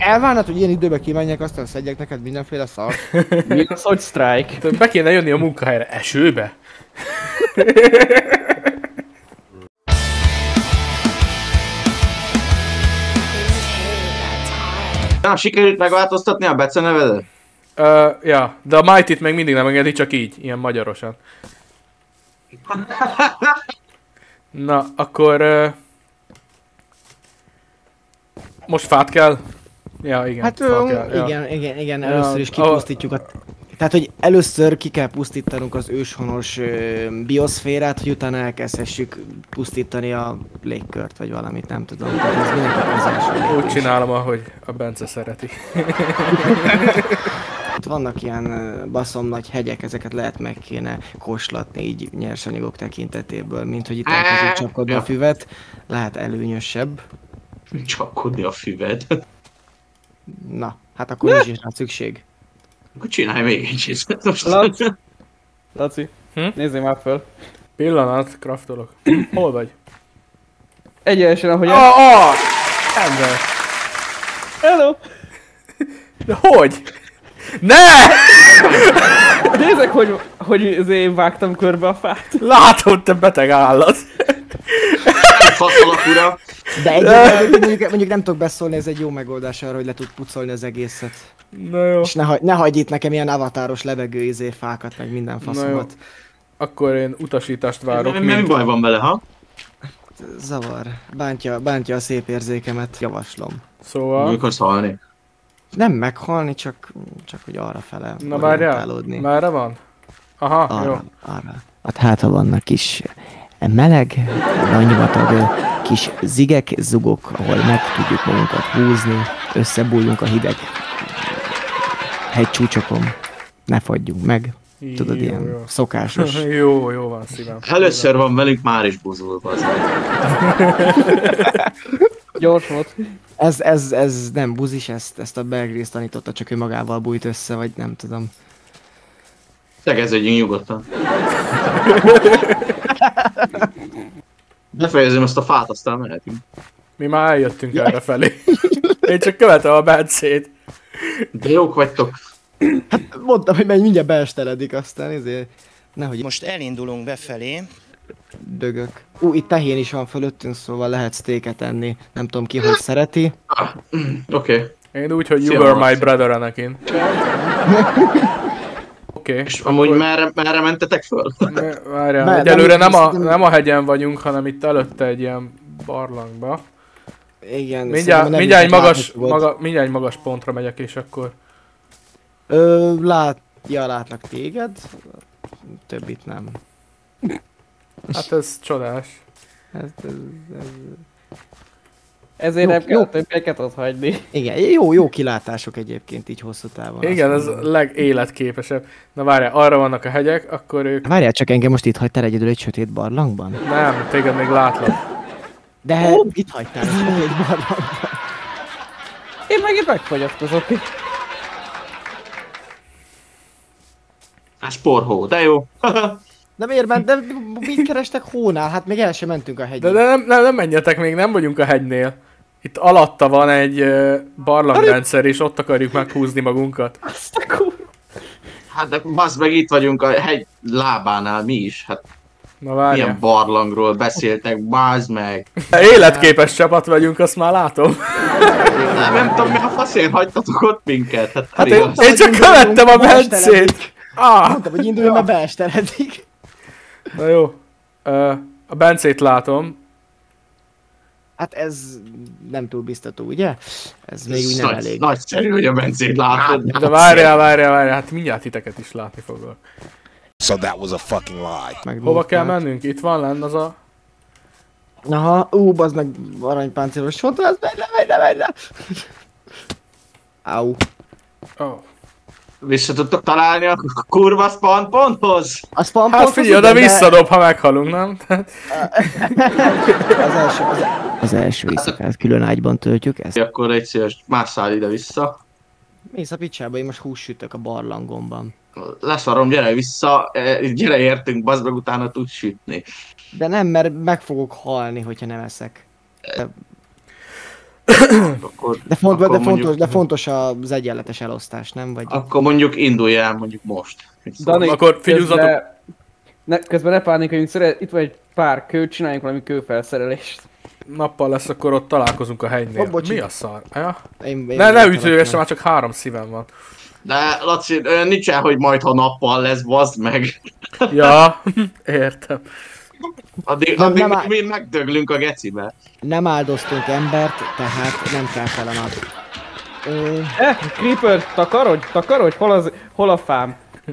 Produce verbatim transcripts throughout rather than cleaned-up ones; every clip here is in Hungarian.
elvárnád, hogy ilyen időben kimenjek, aztán szedjek neked mindenféle szart? Mi az, hogy strike? Be kéne jönni a munkahelyre. Esőbe? Nem sikerült megváltoztatni a becenevedet? Uh, ja, de a Mighty-t még mindig nem engedi, csak így, ilyen magyarosan. Na, akkor... Uh, most fát kell? Ja, igen. Hát fát ö, kell, ja. igen, igen, igen, Ja, először is kipusztítjuk a... Tehát, hogy először ki kell pusztítanunk az őshonos ö, bioszférát, hogy utána elkezdhessük pusztítani a légkört, vagy valamit, nem tudom. Tehát ez mindenképpen az első Úgy lépés. csinálom, ahogy a Bence szereti. Itt vannak ilyen ö, baszom nagy hegyek, ezeket lehet meg kéne kóslatni így nyersanyagok tekintetéből, mint hogy itt elkezdjük csapkodni a füvet, lehet előnyösebb. Csapkodni a füved. Na, hát akkor nincs is rá szükség. Akkor csinálj még egy csizmet most. Laci, Laci, Hm? nézzél már föl. Pillanat, craftolok. Hol vagy? Egyenesen, ahogy... Ah, ah! Ember! Hello! De hogy? Ne! Nézzek, hogy, hogy azért vágtam körbe a fát. Látod, te beteg állat! Faszolak, uram. De egyébként mondjuk, mondjuk nem tudok beszólni, ez egy jó megoldás arra, hogy le tud pucolni az egészet. Na jó. És ne, hagy, ne hagyj itt nekem ilyen avatáros levegő izé fákat, meg minden faszomat. Akkor én utasítást várok. Mi, mi baj van vele, ha? Zavar. Bántja, bántja a szép érzékemet, javaslom. Szóval... Amikor szalni. Nem meghalni, csak, csak hogy arra fele Na várjál, orientálódni. merre van? Aha, Arra, jó. arra. Hát hát, ha vannak kis meleg, nagymatag kis zigek, zugok, ahol meg tudjuk magunkat húzni, összebújjunk a hideg hegycsúcsokon. Ne fagyjunk meg. Tudod, Jó, ilyen jó. szokásos. Jó, jó van szívem. Először van velünk, már is buzul, az. Gyors volt. Ez, ez, ez nem buzis, ezt, ezt a Bear Grylls tanította, csak ő magával bújt össze, vagy nem tudom. Tegeződjünk nyugodtan. Befejezem ezt a fát, aztán mehetünk. Mi már eljöttünk erre felé. Én csak követem a Bencét. De jók vagytok. Hát mondtam, hogy menj, mindjárt beesteledik, aztán ezért nehogy Most elindulunk befelé. dögök. Ú, itt tehén is van fölöttünk, szóval lehet steaket enni. Nem tudom ki, hogy szereti. Ah, Oké. Okay. Én úgy, hogy you Szia, were my Marci. brother, Anakin. Oké. Okay, És amúgy merre, merre mentetek föl? Várjál, Már egyelőre nem- nem a, nem- nem a hegyen vagyunk, hanem itt előtte egy ilyen barlangba. Igen. Mindjárt, szerintem nem mindjárt, egy is magas, látható volt. maga, mindjárt egy magas pontra megyek, és akkor... Ö, lát, ja, látlak téged. Többit nem. Hát ez csodás. Ez, ez, ez, Ezért Jó, nem kell jó. többeket ott hagyni. igen, jó, jó kilátások egyébként így hosszú távon. Igen, azt ez mondom. a legéletképesebb. Na várjál, arra vannak a hegyek, akkor ők... Várjál csak, engem most itt hagytál egyedül egy sötét barlangban? Nem, téged még látlak. De itt hagytál egy sötét barlangban. Én meg itt megfogyatkozok. Hát sporhó, de jó. De miért ment? De mit kerestek hónál? Hát még el sem mentünk a De, hegyig. de nem, nem, nem menjetek még, nem vagyunk a hegynél. Itt alatta van egy uh, barlangrendszer, és ott akarjuk meghúzni magunkat. Azt a kur... Hát de bazd meg, itt vagyunk a hegy lábánál mi is. Hát Na várjál. milyen barlangról beszéltek, bazd meg. Életképes csapat vagyunk, azt már látom. Nem, nem tudom, mi a faszért hagytatok ott minket. Hát, Hát elég én, az. én csak követtem a Bencét. Ah, Mondtam, hogy induljon, mert beesteledik. na jó. Uh, a Bencét látom. Hát ez nem túl biztató, ugye? Ez még úgy nem Nagy, elég. nagyszerű, hogy a Bencét látod. De várjál, várjál, várjál, hát mindjárt titeket is látni foglak. So that was a fucking lie. Meg Hova kell munkát. mennünk? Itt van lenn az a... Aha, ú, bazd meg aranypáncélos sontra, az menj le, menj le, menj le! Au. Oh. Vissza tudtok találni a kurva spawn ponthoz? A spam Hát figyelj, oda visszadob, ha meghalunk, nem? Tehát- Az első, az, az első éjszakát külön ágyban töltjük, ezt. Akkor egy szíves, másszál ide vissza. Mész a picsába, én most hús sütök a barlangomban. Leszarom, gyere vissza, eh, gyere értünk, bazd meg, utána tudsz sütni. De nem, mert meg fogok halni, hogyha nem eszek. Akkor, De, font, akkor de, fontos, mondjuk, de fontos az egyenletes elosztás, nem? Vagy... Akkor mondjuk indulj el mondjuk most. Dani, Akkor figyelzatok. közben ne, közben ne pánikáljunk, szeret, itt van egy pár kő, csináljunk valami kőfelszerelést. Nappal lesz, akkor ott találkozunk a hegynél. Oh, bocsi. Mi a szar? Ja? Én, én Ne, ne én ütőgesse, már csak három szívem van. De Laci, olyan nincsen, hogy majd ha nappal lesz, bazd meg. Ja, értem. Addig, Nem, addig nem áll- mi megdöglünk a gecibe. Nem áldoztunk embert, tehát nem kell feladat. Ö, Eh, Creeper, takarodj, takarodj, hol, az, hol a fám?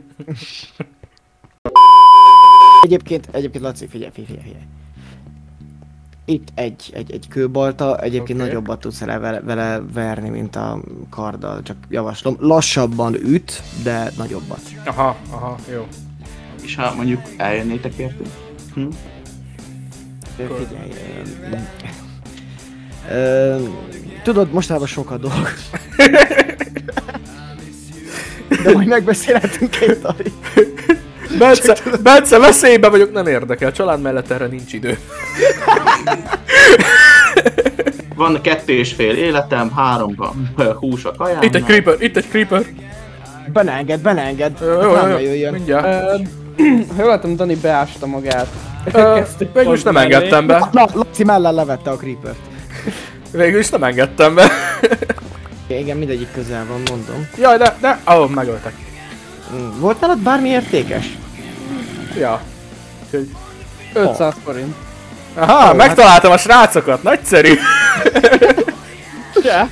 egyébként, egyébként Laci, figyelj, figyelj, figyelj. Itt egy, egy, egy kőbalta, egyébként Oké. nagyobbat tudsz vele, vele, vele verni, mint a karddal, csak javaslom. Lassabban üt, de nagyobbat. Aha, aha, jó. És ha mondjuk eljönnétek értünk? Hm? Ö, Figyelj, ö, ö, tudod, mostanában sok a dolog. De majd megbeszélhetünk egy Dani. Bence, Bence, veszélyben vagyok, nem érdekel. Család mellett erre nincs idő. Van kettő és fél életem, három a hús a kajám. Itt egy creeper, itt egy creeper. Beneenged, beneenged. Jó, jó, Nem jó, jöjjön. mindjárt. Ö, Ha jól láttam, Dani beásta magát. Ö, Kezdtek Végül is nem hozni engedtem be. Na, Laci mellel levette a creepert. Végül is nem engedtem be. Igen, mindegyik közel van, mondom. Jaj, de, de, ó, oh, megöltek. Mm, volt nálad bármi értékes? Ja. Úgyhogy- ötszáz forint. Aha, Ó, megtaláltam a srácokat, nagyszerű. Ja.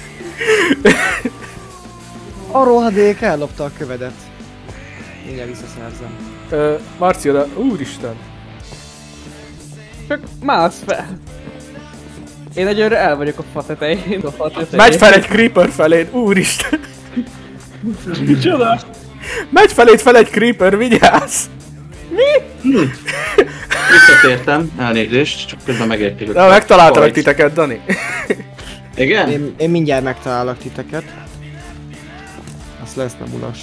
A rohadék ellopta a kövedet. Mindjárt visszaszerzem. Ö, Marci oda, úristen. Csak mász fel. Én egyőre el vagyok a fa tetején. A fa tetején. Megy fel egy creeper feléd, úristen. Micsoda? Megy feléd fel egy creeper, vigyázz. Visszatértem, elnézést, csak közben megérték. Na, megtaláltalak titeket, Dani. Igen? Én, én mindjárt megtalálok titeket. Azt lesz nem ulas.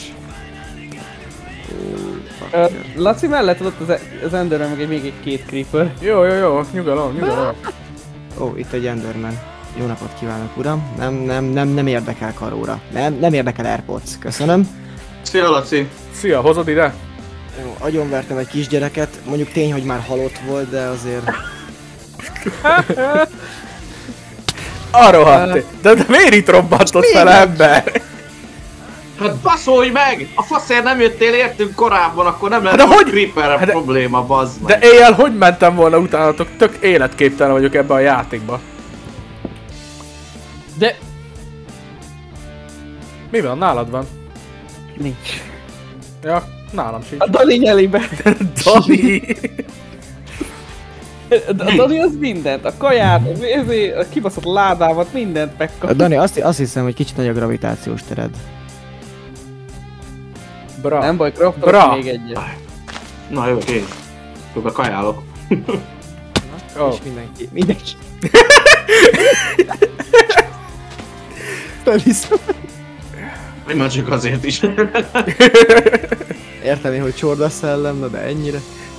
Ö, Laci mellett ott az, az Enderman meg egy, még egy két creeper. Jó, jó, jó, nyugalom, nyugalom. Ó, itt egy Enderman. Jó napot kívánok, uram. Nem, nem, nem, nem érdekel karóra. Nem, nem érdekel Airpods. Köszönöm. Szia Laci! Szia, hozod ide? Jó, agyonvertem egy kisgyereket. Mondjuk tény, hogy már halott volt, de azért... Arra hatté. De, de miért itt robbantott fel, ember? Hát baszolj meg! A faszért nem jöttél értünk korábban, akkor nem lett de a hogy- creeperre hát de- probléma, bazd De meg. éjjel hogy mentem volna utánatok? Tök életképtelen vagyok ebben a játékban. De Mi van? Nálad van? nincs. Ja, nálam sincs. A Dani nyeli be. Dani! A Dani az mindent. A kaját, az, az, a kibaszott ládámat, mindent megkap. Dani, azt, azt hiszem, hogy kicsit nagy a gravitációs tered. Bra. Nem baj, Bra. craftok még egyet. Na jó, én. Akkor kajálok. Oh. És mindenki, mindenki. Felhiszem. Én már csak azért is. Érteni, hogy csorda szellem, na de ennyire.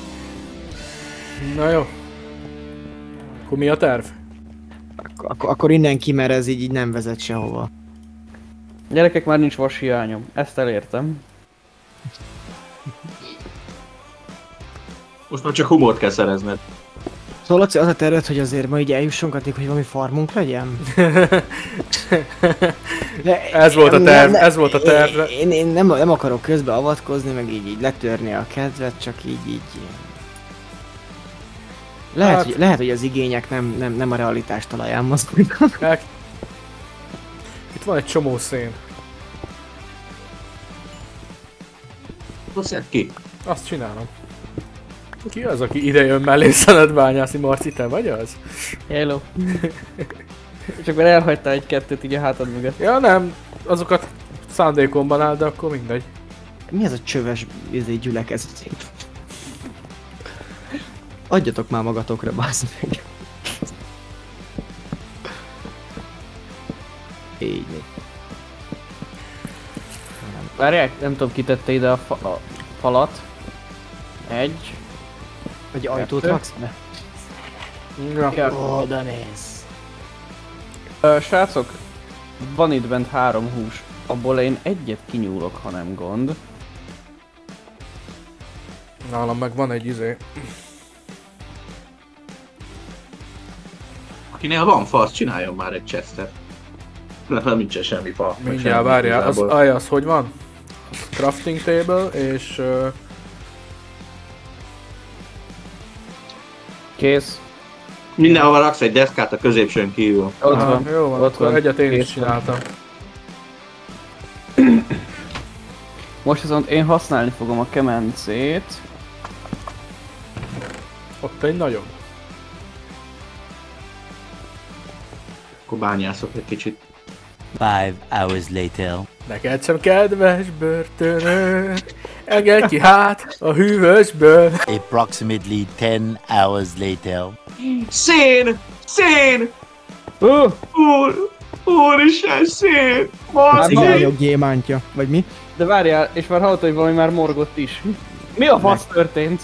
Na jó. Akkor mi a terv? Ak- ak- akkor innen ki, mert ez így, így nem vezet sehova. Gyerekek, már nincs vas hiányom. Ezt elértem. Most már csak humort kell szerezned. Szóval Laci, az a terved, hogy azért ma így eljussunk addig, hogy valami farmunk legyen? De Ez volt a nem- terv, nem- ez volt a terv. Én, én, én nem, nem akarok közbeavatkozni, meg így, így letörni a kedvet, csak így így... Lehet, Hát- hogy, lehet, hogy az igények nem, nem, nem a realitás talaján mozognak. El... Itt van egy csomó szén. Szedd ki. Azt csinálom. Ki az, aki ide jön mellé szenet bányászni? Marci, te vagy az? Hello. Csak mert elhagytál egy-kettőt így a hátad mögött. Ja nem, azokat szándékomban áll, de akkor mindegy. Mi ez a csöves izé, gyülekezet? Adjatok már magatokra, bász meg. Így még. Várják, nem tudom, ki tette ide a, fa a falat. Egy. Vagy ajtót Kettő. raksz be? Ja. Kettő. Oda néz. Ö, srácok, van itt bent három hús. Abból én egyet kinyúlok, ha nem gond. Nálam meg van egy izé. Akinél van fa, az csináljon már egy chestet. Nem, nincsen semmi fa. Mindjárt várjál, az, aj, az hogy van? Crafting table és... Uh... Kész. Mindenhova raksz egy deszkát a középsőn kívül. Ott Aha, van. jó van, Ott akkor van. egyet én Kész is csináltam. Most viszont én használni fogom a kemencét. Ott egy nagyobb. Akkor bányászok egy kicsit. Five hours later. Neked sem kedves börtönöm, engedj ki hát a hűvösből. Approximately ten hours later. Szén! Szén! Ö! Úr! Úristen, szén! Az Bazd meg! aranyok gyémántja, vagy mi? De várjál, és már hallottam, hogy valami már morgott is. Mi a fasz történt?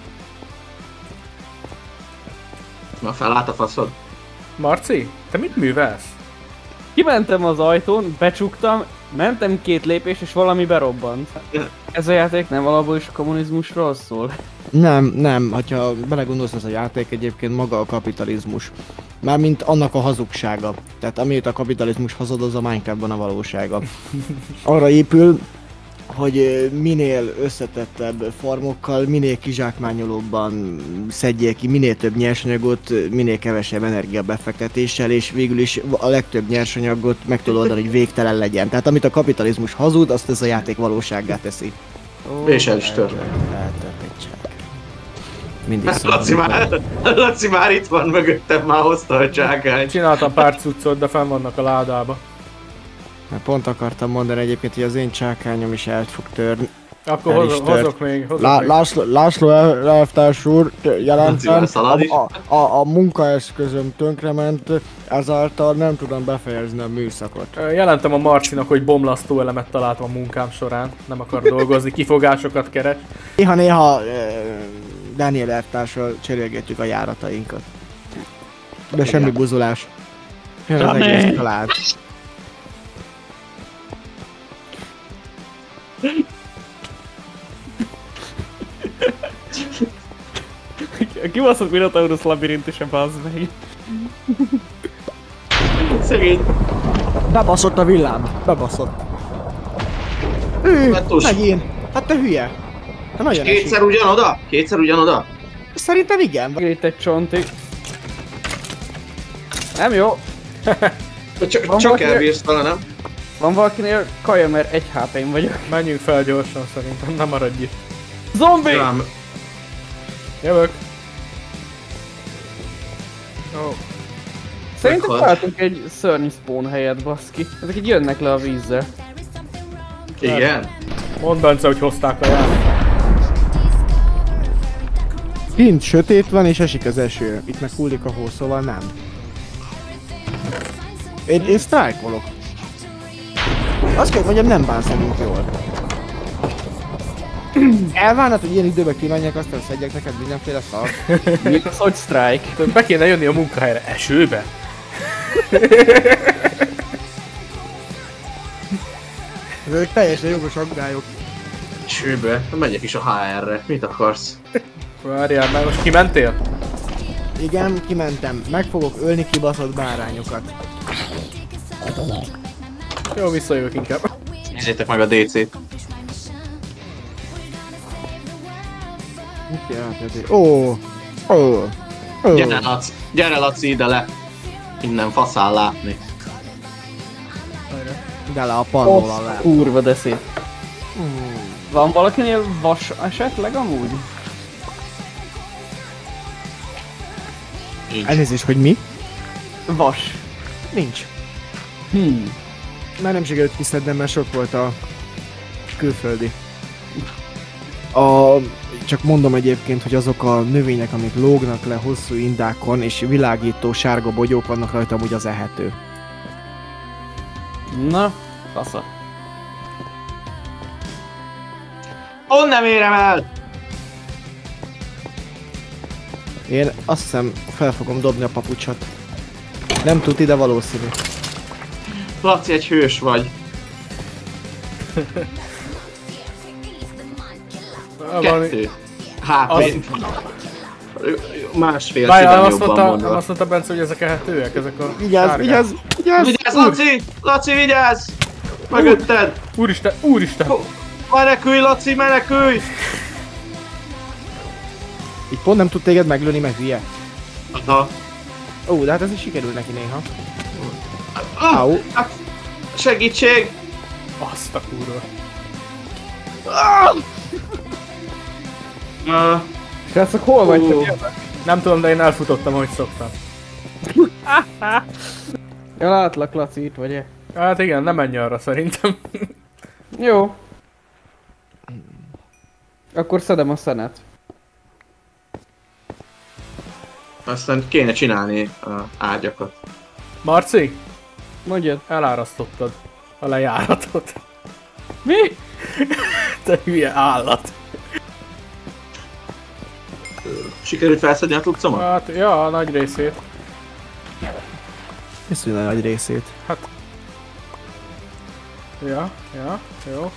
Na felállt a faszod. Marci, te mit művelsz? Kimentem az ajtón, becsuktam, mentem két lépés és valami berobbant. Ez a játék nem alapból is a kommunizmusról szól? Nem, nem, hogyha belegondolsz, ez a játék egyébként maga a kapitalizmus. Mármint annak a hazugsága. Tehát amit a kapitalizmus hazud, az a Minecraftban a valósága. Arra épül, hogy minél összetettebb farmokkal, minél kizsákmányolóbban szedjék ki minél több nyersanyagot, minél kevesebb energiabefektetéssel, és végül is a legtöbb nyersanyagot meg tud oldani, hogy végtelen legyen. Tehát amit a kapitalizmus hazud, azt ez a játék valósággá teszi. És el is tör. Mindig Laci már, Laci már itt van mögöttem, már hozta a csákányt. Csináltam pár cuccot, de fenn vannak a ládába. Mert pont akartam mondani egyébként, hogy az én csákányom is el fog törni. Akkor El is hozok, tört. hozok még, hozok Lá, még. László, László el- elvtárs úr, jelentem, Laci, szalad is. a, a, a, a munkaeszközöm tönkrement, ezáltal nem tudom befejezni a műszakot. Ö, Jelentem a Marcinak, hogy bomlasztó elemet találtam a munkám során. Nem akar dolgozni, kifogásokat keres. Néha-néha uh, Daniel elvtárssal cserélgetjük a járatainkat. De semmi buzulás. Jön az egész család. Kibaszott Minotaurus labirintus, bazd meg. Szegény. Bebaszott a villám, bebaszott. Ő, Vettus. megint. Hát te hülye. Hát nagyon esik. Kétszer ugyanoda? Kétszer ugyanoda? Szerintem igen. Itt egy csontig. Nem jó. Csak, Van csak valaki- elbírsz vele, nem? Van valakinél kaja, mert egy há pé-n vagyok. Menjünk fel gyorsan szerintem, nem maradj itt. Zombi! Rám. Jövök. Ó, Szerintem Meghalt. találtunk egy szörny spawn helyet, baszki. Ezek így jönnek le a vízzel. Igen? mondd Bence, hogy hozták a járt. Kint sötét van és esik az eső. Itt meg hullik a hó, szóval nem. Én, én sztrájkolok. Azt kell mondjam, nem bánszolunk jól. Elvárnád, hogy ilyen időben kimenjek, aztán szedjek neked mindenféle szart. Mi az, hogy strike? Be kéne jönni a munkahelyre. Esőbe? Ezek teljesen jogos aggályok. Sőbe. Megyek is a há erre. Mit akarsz? Várjál, már most kimentél? Igen, kimentem. Meg fogok ölni kibaszott bárányokat. Jó, visszajövök inkább. Nézzétek meg a dé cét. Mit jelent ez? Ó, ó, ó. Gyere Laci, gyere Laci ide le. Innen faszál látni. De le a pannol alá. Kurva de szép. Van valakinél vas esetleg amúgy? Így. Elnézést, hogy mi? Vas. Nincs. Hmm. Már nem sikerült kiszednem, mert sok volt a külföldi. A... Csak mondom egyébként, hogy azok a növények, amik lógnak le hosszú indákon, és világító sárga bogyók vannak rajta, amúgy az ehető. Na, fasza. Pont nem érem el! Én azt hiszem fel fogom dobni a papucsot. Nem tuti, de valószínű. Laci, egy hős vagy. Valami... Kettő. há pé. Másfél Várjál, szívem azt jobban mondta, mondva. azt mondta Bence, hogy ezek ehetőek, ezek a Vigyázz, sárgák. vigyázz, vigyázz! Vigyázz, Laci! Laci, vigyázz! Mögötted! Úristen, úristen! Menekülj, Laci, menekülj! Így pont nem tud téged meglőni, meg hülye. Aha. Ó, de hát ez is sikerül neki néha. Ah, Au. hát, segítség! Azt a kurva. Uh, Srácok, hol vagytok? Ó. Nem tudom, de én elfutottam, ahogy szoktam. Ja, látlak, Laci, itt vagy-e? Hát igen, nem menj arra szerintem. Jó. Akkor szedem a szenet. aztán kéne csinálni uh, ágyakat. Marci, Mondjad. elárasztottad a lejáratot. Mi? Te hülye állat. Sikerült felszedni a cuccomat? Hát, ja, a nagy részét. Ez a nagy részét. Ja, ja, jó.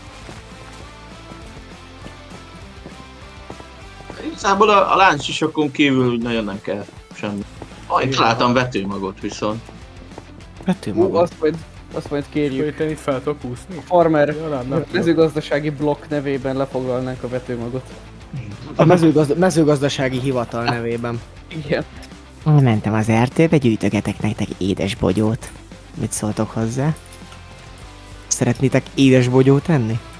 Igazából a, a láncsisakon kívül nagyon nem kell semmi. Ah, én találtam vetőmagot viszont. Vető Hú, maga. azt majd, azt majd kérjük. Hogy te itt fel tudok úszni? Farmer Ja, nem, nem tudom. mezőgazdasági blokk nevében lefoglalnánk a vetőmagot. A mezőgazda mezőgazdasági hivatal nevében. Igen. Mentem az erdőbe, gyűjtögetek nektek édes bogyót. Mit szóltok hozzá? Szeretnétek édes bogyót enni?